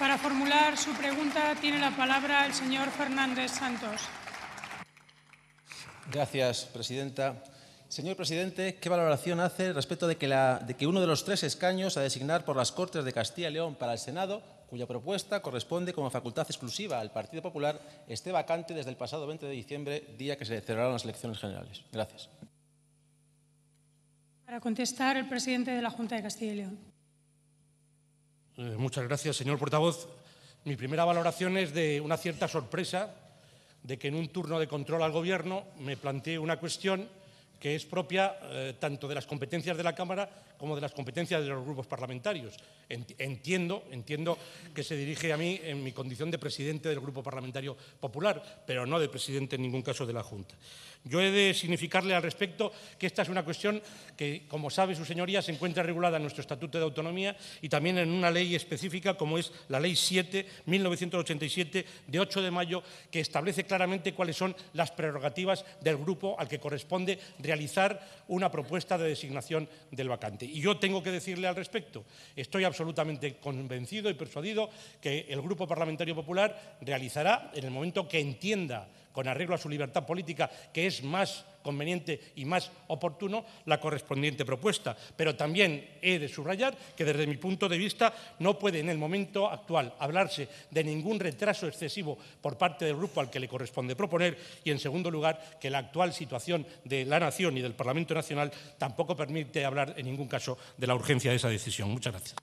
Para formular su pregunta tiene la palabra el señor Fernández Santos. Gracias, presidenta. Señor presidente, ¿qué valoración hace respecto de que uno de los 3 escaños a designar por las Cortes de Castilla y León para el Senado, cuya propuesta corresponde como facultad exclusiva al Partido Popular, esté vacante desde el pasado 20 de diciembre, día que se celebraron las elecciones generales? Gracias. Para contestar, el presidente de la Junta de Castilla y León. Muchas gracias, señor portavoz. Mi primera valoración es de una cierta sorpresa de que en un turno de control al Gobierno me plantee una cuestión que es propia tanto de las competencias de la Cámara como de las competencias de los grupos parlamentarios. Entiendo que se dirige a mí en mi condición de presidente del Grupo Parlamentario Popular, pero no de presidente en ningún caso de la Junta. Yo he de significarle al respecto que esta es una cuestión que, como sabe su señoría, se encuentra regulada en nuestro Estatuto de Autonomía y también en una ley específica como es la Ley 7/1987 de 8 de mayo, que establece claramente cuáles son las prerrogativas del grupo al que corresponde realizar una propuesta de designación del vacante. Y yo tengo que decirle al respecto, estoy absolutamente convencido y persuadido que el Grupo Parlamentario Popular realizará, en el momento que entienda, con arreglo a su libertad política, que es más conveniente y más oportuno, la correspondiente propuesta. Pero también he de subrayar que, desde mi punto de vista, no puede en el momento actual hablarse de ningún retraso excesivo por parte del grupo al que le corresponde proponer y, en segundo lugar, que la actual situación de la nación y del Parlamento Nacional tampoco permite hablar en ningún caso de la urgencia de esa decisión. Muchas gracias.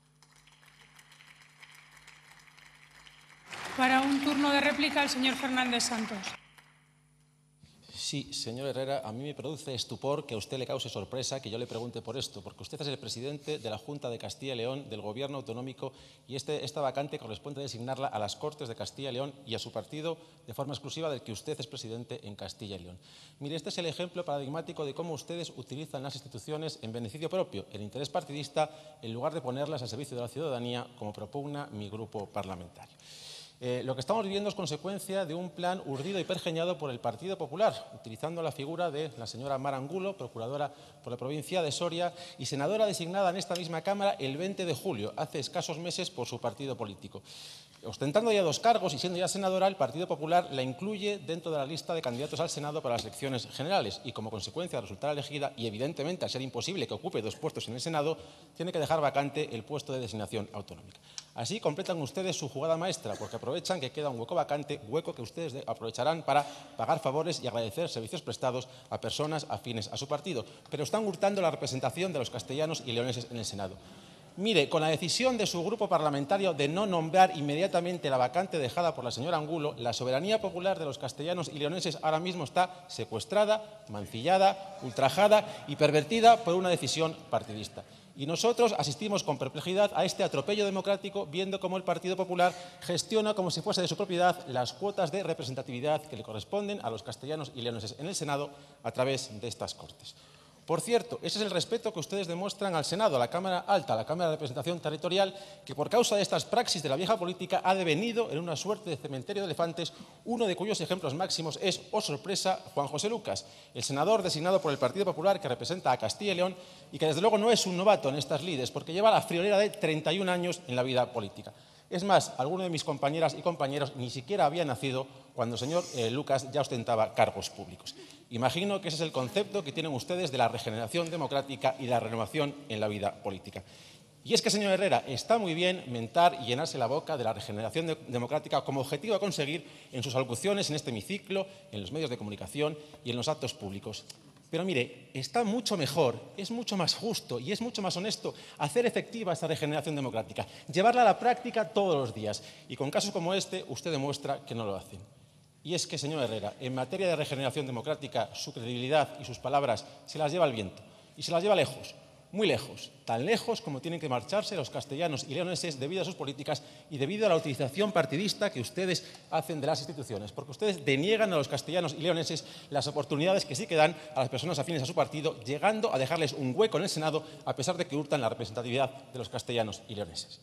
Para un turno de réplica, el señor Fernández Santos. Sí, señor Herrera, a mí me produce estupor que a usted le cause sorpresa que yo le pregunte por esto, porque usted es el presidente de la Junta de Castilla y León, del Gobierno autonómico, y esta vacante corresponde designarla a las Cortes de Castilla y León y a su partido de forma exclusiva del que usted es presidente en Castilla y León. Mire, este es el ejemplo paradigmático de cómo ustedes utilizan las instituciones en beneficio propio, el interés partidista, en lugar de ponerlas al servicio de la ciudadanía, como propugna mi grupo parlamentario. Lo que estamos viviendo es consecuencia de un plan urdido y pergeñado por el Partido Popular, utilizando la figura de la señora Mar Angulo, procuradora por la provincia de Soria y senadora designada en esta misma Cámara el 20 de julio, hace escasos meses, por su partido político. Ostentando ya 2 cargos y siendo ya senadora, el Partido Popular la incluye dentro de la lista de candidatos al Senado para las elecciones generales y, como consecuencia de resultar elegida y, evidentemente, al ser imposible que ocupe 2 puestos en el Senado, tiene que dejar vacante el puesto de designación autonómica. Así completan ustedes su jugada maestra, porque aprovechan que queda un hueco vacante, hueco que ustedes aprovecharán para pagar favores y agradecer servicios prestados a personas afines a su partido, pero están hurtando la representación de los castellanos y leoneses en el Senado. Mire, con la decisión de su grupo parlamentario de no nombrar inmediatamente la vacante dejada por la señora Angulo, la soberanía popular de los castellanos y leoneses ahora mismo está secuestrada, mancillada, ultrajada y pervertida por una decisión partidista. Y nosotros asistimos con perplejidad a este atropello democrático, viendo cómo el Partido Popular gestiona como si fuese de su propiedad las cuotas de representatividad que le corresponden a los castellanos y leoneses en el Senado a través de estas Cortes. Por cierto, ese es el respeto que ustedes demuestran al Senado, a la Cámara Alta, a la Cámara de Representación Territorial, que por causa de estas praxis de la vieja política ha devenido en una suerte de cementerio de elefantes, uno de cuyos ejemplos máximos es, oh sorpresa, Juan José Lucas, el senador designado por el Partido Popular que representa a Castilla y León y que desde luego no es un novato en estas lides, porque lleva la friolera de 31 años en la vida política. Es más, algunos de mis compañeras y compañeros ni siquiera había nacido cuando el señor Lucas ya ostentaba cargos públicos. Imagino que ese es el concepto que tienen ustedes de la regeneración democrática y la renovación en la vida política. Y es que, señor Herrera, está muy bien mentar y llenarse la boca de la regeneración democrática como objetivo a conseguir en sus alocuciones en este hemiciclo, en los medios de comunicación y en los actos públicos. Pero mire, está mucho mejor, es mucho más justo y es mucho más honesto hacer efectiva esta regeneración democrática, llevarla a la práctica todos los días. Y con casos como este, usted demuestra que no lo hacen. Y es que, señor Herrera, en materia de regeneración democrática, su credibilidad y sus palabras se las lleva el viento. Y se las lleva lejos, muy lejos, tan lejos como tienen que marcharse los castellanos y leoneses debido a sus políticas y debido a la utilización partidista que ustedes hacen de las instituciones, porque ustedes deniegan a los castellanos y leoneses las oportunidades que sí que dan a las personas afines a su partido, llegando a dejarles un hueco en el Senado a pesar de que hurtan la representatividad de los castellanos y leoneses.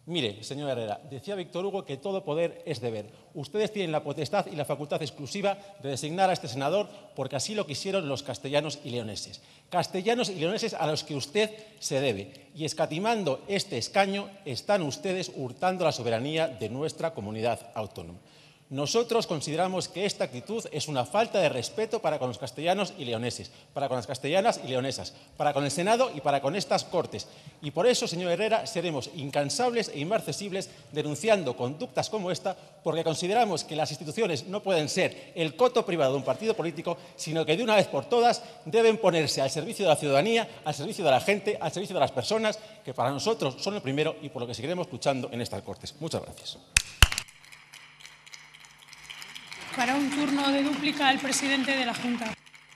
Mire, señor Herrera, decía Víctor Hugo que todo poder es deber. Ustedes tienen la potestad y la facultad exclusiva de designar a este senador porque así lo quisieron los castellanos y leoneses. Castellanos y leoneses a los que usted se debe. Y escatimando este escaño, están ustedes hurtando la soberanía de nuestra comunidad autónoma. Nosotros consideramos que esta actitud es una falta de respeto para con los castellanos y leoneses, para con las castellanas y leonesas, para con el Senado y para con estas Cortes. Y por eso, señor Herrera, seremos incansables e inmarcesibles denunciando conductas como esta, porque consideramos que las instituciones no pueden ser el coto privado de un partido político, sino que de una vez por todas deben ponerse al servicio de la ciudadanía, al servicio de la gente, al servicio de las personas, que para nosotros son el primero y por lo que seguiremos luchando en estas Cortes. Muchas gracias. Para un turno de dúplica, el presidente de la Junta.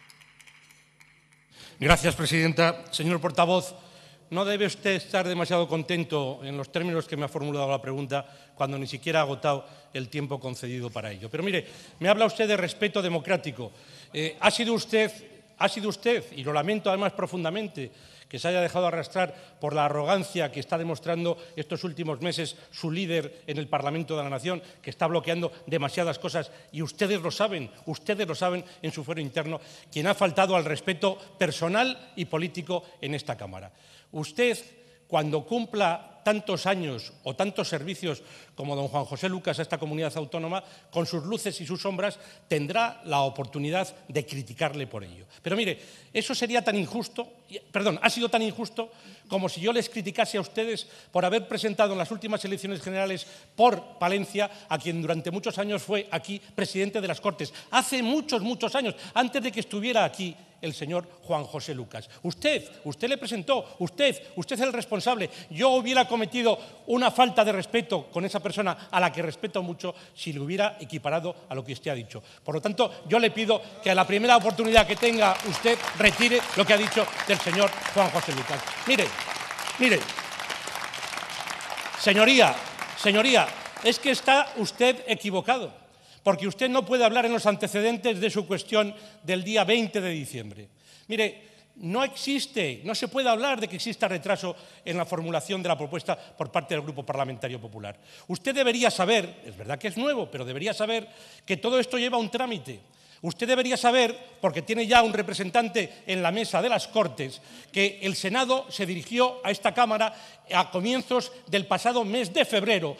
Gracias, presidenta. Señor portavoz, no debe usted estar demasiado contento en los términos que me ha formulado la pregunta cuando ni siquiera ha agotado el tiempo concedido para ello. Pero mire, me habla usted de respeto democrático. Ha sido usted, y lo lamento además profundamente, que se haya dejado arrastrar por la arrogancia que está demostrando estos últimos meses su líder en el Parlamento de la Nación, que está bloqueando demasiadas cosas, y ustedes lo saben en su fuero interno, quien ha faltado al respeto personal y político en esta Cámara. Usted, cuando cumpla tantos años o tantos servicios como don Juan José Lucas a esta comunidad autónoma, con sus luces y sus sombras, tendrá la oportunidad de criticarle por ello. Pero mire, eso sería tan injusto, ha sido tan injusto como si yo les criticase a ustedes por haber presentado en las últimas elecciones generales por Palencia a quien durante muchos años fue aquí presidente de las Cortes. Hace muchos, muchos años, antes de que estuviera aquí el señor Juan José Lucas. Usted le presentó, usted es el responsable. Yo hubiera cometido una falta de respeto con esa persona a la que respeto mucho si le hubiera equiparado a lo que usted ha dicho. Por lo tanto, yo le pido que a la primera oportunidad que tenga usted retire lo que ha dicho del señor Juan José Lucas. Mire, señoría, es que está usted equivocado, porque usted no puede hablar en los antecedentes de su cuestión del día 20 de diciembre. Mire, no se puede hablar de que exista retraso en la formulación de la propuesta por parte del Grupo Parlamentario Popular. Usted debería saber, es verdad que es nuevo, pero debería saber que todo esto lleva un trámite. Usted debería saber, porque tiene ya un representante en la mesa de las Cortes, que el Senado se dirigió a esta Cámara a comienzos del pasado mes de febrero,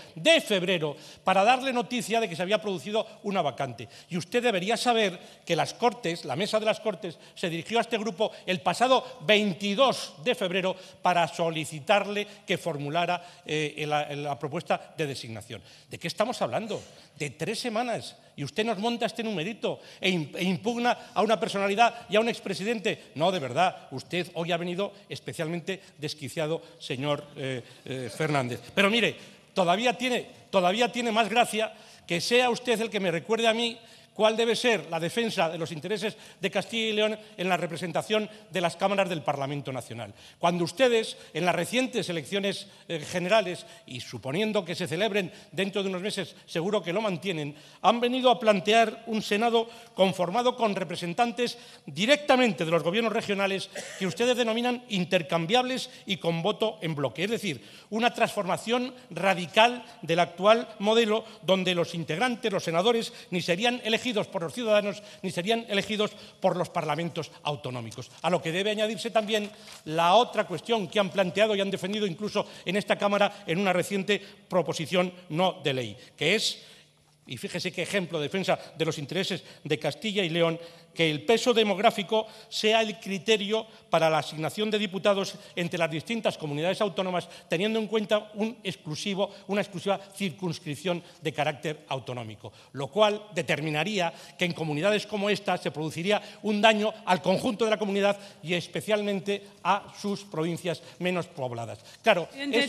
para darle noticia de que se había producido una vacante. Y usted debería saber que las Cortes, la mesa de las Cortes, se dirigió a este grupo el pasado 22 de febrero para solicitarle que formulara la propuesta de designación. ¿De qué estamos hablando? De 3 semanas. Y usted nos monta este numerito e impugna a una personalidad y a un expresidente. No, de verdad, usted hoy ha venido especialmente desquiciado, señor Fernández. Pero mire, todavía tiene más gracia que sea usted el que me recuerde a mí cuál debe ser la defensa de los intereses de Castilla y León en la representación de las cámaras del Parlamento Nacional. Cuando ustedes, en las recientes elecciones generales, y suponiendo que se celebren dentro de unos meses, seguro que lo mantienen, han venido a plantear un Senado conformado con representantes directamente de los gobiernos regionales que ustedes denominan intercambiables y con voto en bloque. Es decir, una transformación radical del actual modelo donde los integrantes, los senadores, ni serían elegidos por los ciudadanos ni serían elegidos por los parlamentos autonómicos. A lo que debe añadirse también la otra cuestión que han planteado y han defendido incluso en esta Cámara en una reciente proposición no de ley, que es, y fíjese qué ejemplo de defensa de los intereses de Castilla y León, que el peso demográfico sea el criterio para la asignación de diputados entre las distintas comunidades autónomas, teniendo en cuenta una exclusiva circunscripción de carácter autonómico, lo cual determinaría que en comunidades como esta se produciría un daño al conjunto de la comunidad y especialmente a sus provincias menos pobladas. Claro,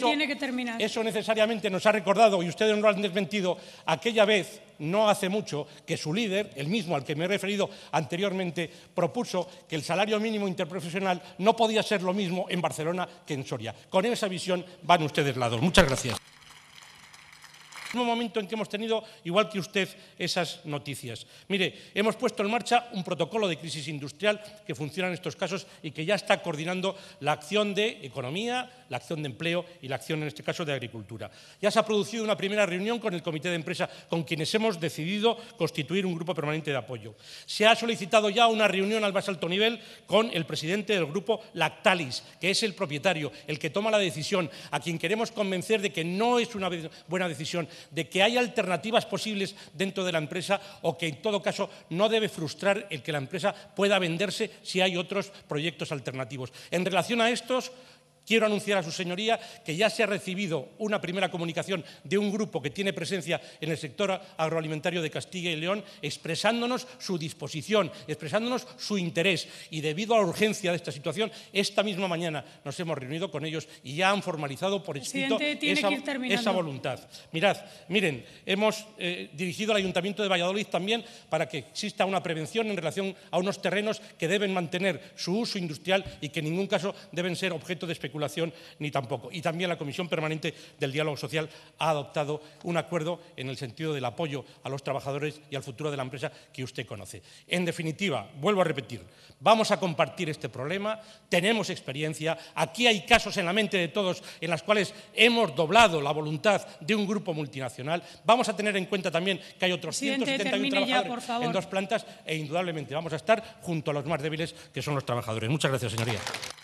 eso necesariamente nos ha recordado, y ustedes no lo han desmentido, aquella vez, no hace mucho, que su líder, el mismo al que me he referido anteriormente, propuso que el salario mínimo interprofesional no podía ser lo mismo en Barcelona que en Soria. Con esa visión van ustedes lados. Muchas gracias. En el mismo momento en que hemos tenido, igual que usted, esas noticias. Mire, hemos puesto en marcha un protocolo de crisis industrial que funciona en estos casos y que ya está coordinando la acción de economía, la acción de empleo y la acción, en este caso, de agricultura. Ya se ha producido una primera reunión con el comité de empresa con quienes hemos decidido constituir un grupo permanente de apoyo. Se ha solicitado ya una reunión al más alto nivel con el presidente del grupo Lactalis, que es el propietario, el que toma la decisión, a quien queremos convencer de que no es una buena decisión, de que hay alternativas posibles dentro de la empresa o que, en todo caso, no debe frustrar el que la empresa pueda venderse si hay otros proyectos alternativos. En relación a estos, quiero anunciar a su señoría que ya se ha recibido una primera comunicación de un grupo que tiene presencia en el sector agroalimentario de Castilla y León, expresándonos su disposición, expresándonos su interés. Y debido a la urgencia de esta situación, esta misma mañana nos hemos reunido con ellos y ya han formalizado por escrito esa voluntad. Miren, hemos dirigido al Ayuntamiento de Valladolid también para que exista una prevención en relación a unos terrenos que deben mantener su uso industrial y que en ningún caso deben ser objeto de especulación ni tampoco. Y también la Comisión Permanente del Diálogo Social ha adoptado un acuerdo en el sentido del apoyo a los trabajadores y al futuro de la empresa que usted conoce. En definitiva, vuelvo a repetir, vamos a compartir este problema, tenemos experiencia, aquí hay casos en la mente de todos en los cuales hemos doblado la voluntad de un grupo multinacional, vamos a tener en cuenta también que hay otros 171 trabajadores en 2 plantas e indudablemente vamos a estar junto a los más débiles, que son los trabajadores. Muchas gracias, señoría.